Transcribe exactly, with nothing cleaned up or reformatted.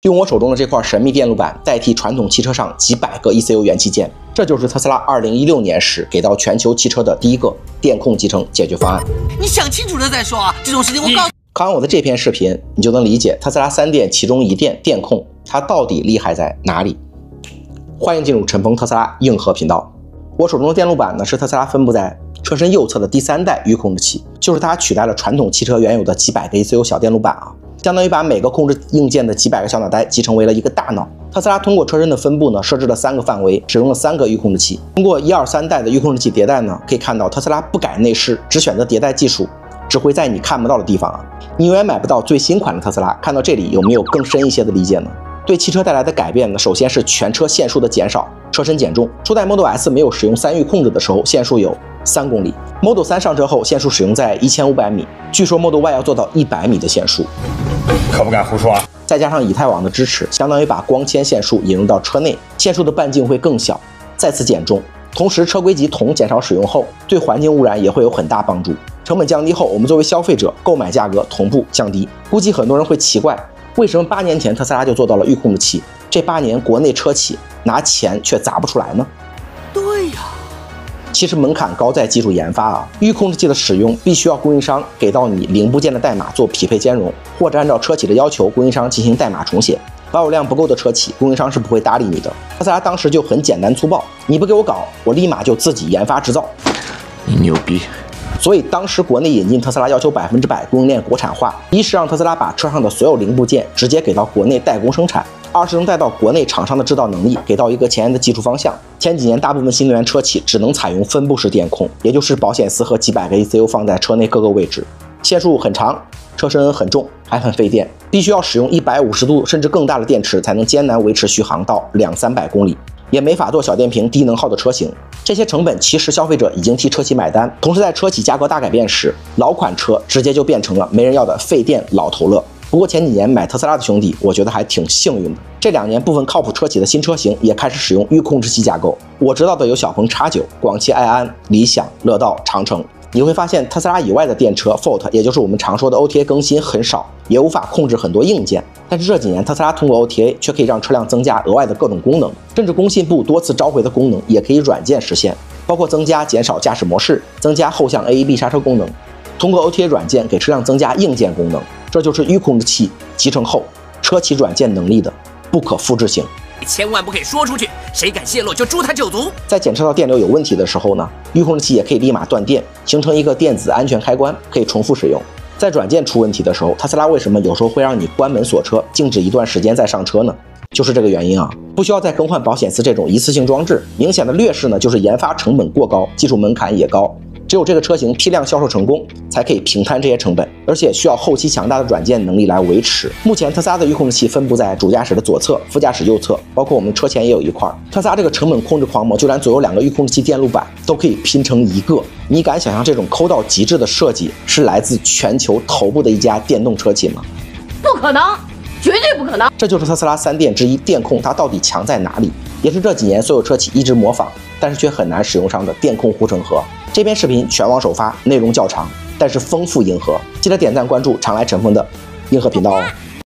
用我手中的这块神秘电路板代替传统汽车上几百个 E C U 元器件，这就是特斯拉二零一六年时给到全球汽车的第一个电控集成解决方案。 你想清楚了再说啊！这种事情我告诉你。 看完我的这篇视频，你就能理解特斯拉三电其中一电电控它到底厉害在哪里。欢迎进入陈峰特斯拉硬核频道。我手中的电路板呢，是特斯拉分布在车身右侧的第三代预控制器，就是它取代了传统汽车原有的几百个 E C U 小电路板啊，相当于把每个控制硬件的几百个小脑袋集成为了一个大脑。特斯拉通过车身的分布呢，设置了三个范围，使用了三个预控制器。通过一二三代的预控制器迭代呢，可以看到特斯拉不改内饰，只选择迭代技术，只会在你看不到的地方啊。你永远买不到最新款的特斯拉。看到这里，有没有更深一些的理解呢？对汽车带来的改变呢，首先是全车线数的减少，车身减重。初代 Model S 没有使用三域控制的时候，线数有三公里 ；Model 三上车后，线数使用在一千五百米。据说 Model Y 要做到一百米的线数， 可不敢胡说啊！ 再加上以太网的支持，相当于把光纤线数引入到车内，线数的半径会更小，再次减重。同时，车规级铜减少使用后，对环境污染也会有很大帮助。成本降低后，我们作为消费者购买价格同步降低。估计很多人会奇怪，为什么八年前特斯拉就做到了预控制器，这八年国内车企拿钱却砸不出来呢？ 对呀， 其实门槛高在基础研发啊。预控制器的使用必须要供应商给到你零部件的代码做匹配兼容，或者按照车企的要求，供应商进行代码重写。保有量不够的车企，供应商是不会搭理你的。特斯拉当时就很简单粗暴，你不给我搞，我立马就自己研发制造。 你牛逼！ 所以当时国内引进特斯拉要求百分之百供应链国产化，一是让特斯拉把车上的所有零部件直接给到国内代工生产，二是能带到国内厂商的制造能力，给到一个前沿的技术方向。前几年大部分新能源车企只能采用分布式电控，也就是保险丝和几百个 E C U 放在车内各个位置，线数很长，车身很重，还很费电，必须要使用一百五十度甚至更大的电池才能艰难维持续航到两三百公里，也没法做小电瓶低能耗的车型。这些成本其实消费者已经替车企买单，同时在车企价格大改变时，老款车直接就变成了没人要的费电老头乐。不过前几年买特斯拉的兄弟，我觉得还挺幸运的。这两年部分靠谱车企的新车型也开始使用预控制器架构。我知道的有小鹏 X 九、广汽埃安、理想、乐道、长城。你会发现特斯拉以外的电车 Fault， 也就是我们常说的 O T A 更新很少，也无法控制很多硬件。但是这几年特斯拉通过 O T A 却可以让车辆增加额外的各种功能，甚至工信部多次召回的功能也可以软件实现，包括增加减少驾驶模式，增加后向 A E B 刹车功能。通过 O T A 软件给车辆增加硬件功能，这就是预控制器集成后车企软件能力的不可复制性。 千万不可以说出去，谁敢泄露就诛他九族。 在检测到电流有问题的时候呢，预控制器也可以立马断电，形成一个电子安全开关，可以重复使用。在软件出问题的时候，特斯拉为什么有时候会让你关门锁车，静止一段时间再上车呢？就是这个原因啊，不需要再更换保险丝这种一次性装置。明显的劣势呢，就是研发成本过高，技术门槛也高。只有这个车型批量销售成功，才可以平摊这些成本，而且需要后期强大的软件能力来维持。目前特斯拉的预控制器分布在主驾驶的左侧、副驾驶右侧，包括我们车前也有一块。特斯拉这个成本控制狂魔，就连左右两个预控制器电路板都可以拼成一个。你敢想象这种抠到极致的设计是来自全球头部的一家电动车企吗？ 不可能，绝对不可能。 这就是特斯拉三电之一电控，它到底强在哪里？也是这几年所有车企一直模仿，但是却很难使用上的电控护城河。这篇视频全网首发，内容较长，但是丰富硬核。记得点赞关注常来陈峰的硬核频道哦。